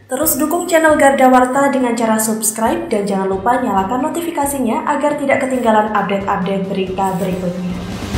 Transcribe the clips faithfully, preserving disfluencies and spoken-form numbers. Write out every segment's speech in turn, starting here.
Terus dukung channel Garda Warta dengan cara subscribe dan jangan lupa nyalakan notifikasinya agar tidak ketinggalan update-update berita berikutnya.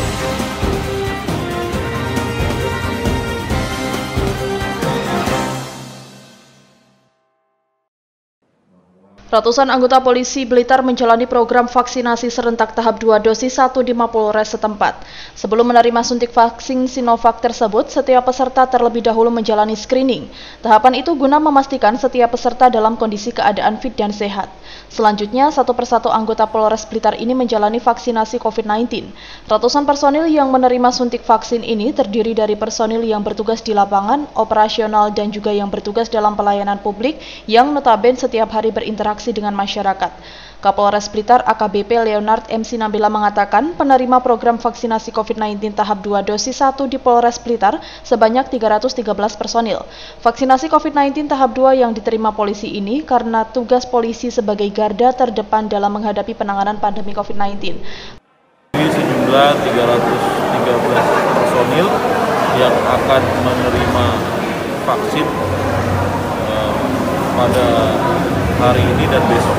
Ratusan anggota polisi Blitar menjalani program vaksinasi serentak tahap dua dosis satu di Mapolres setempat. Sebelum menerima suntik vaksin Sinovac tersebut, setiap peserta terlebih dahulu menjalani screening. Tahapan itu guna memastikan setiap peserta dalam kondisi keadaan fit dan sehat. Selanjutnya, satu persatu anggota Polres Blitar ini menjalani vaksinasi covid sembilan belas. Ratusan personil yang menerima suntik vaksin ini terdiri dari personil yang bertugas di lapangan, operasional, dan juga yang bertugas dalam pelayanan publik yang notabene setiap hari berinteraksi dengan masyarakat. Kapolres Blitar A K B P Leonard M Sinambela mengatakan penerima program vaksinasi covid sembilan belas tahap dua dosis satu di Polres Blitar sebanyak tiga ratus tiga belas personil. Vaksinasi covid sembilan belas tahap dua yang diterima polisi ini karena tugas polisi sebagai garda terdepan dalam menghadapi penanganan pandemi covid sembilan belas. Ini sejumlah tiga ratus tiga belas personil yang akan menerima vaksin eh, pada hari ini dan besok.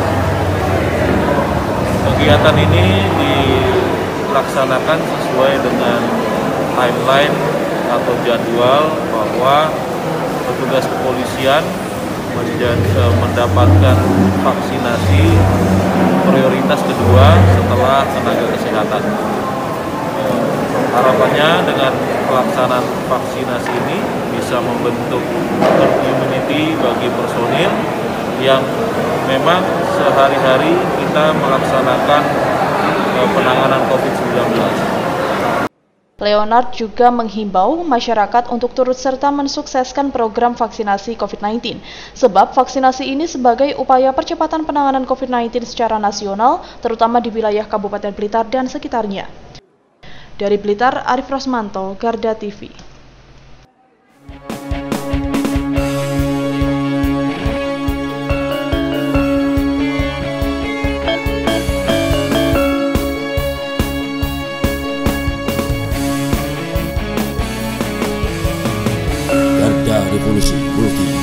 Kegiatan ini dilaksanakan sesuai dengan timeline atau jadwal bahwa petugas kepolisian menjadi, mendapatkan vaksinasi prioritas kedua setelah tenaga kesehatan. Harapannya dengan pelaksanaan vaksinasi ini bisa membentuk herd immunity bagi personil yang memang sehari-hari kita melaksanakan penanganan covid sembilan belas. Leonard juga menghimbau masyarakat untuk turut serta mensukseskan program vaksinasi covid sembilan belas, sebab vaksinasi ini sebagai upaya percepatan penanganan covid sembilan belas secara nasional, terutama di wilayah Kabupaten Blitar dan sekitarnya. Dari Blitar, Arif Rosmanto, Garda T V. Garda Revolusi Multi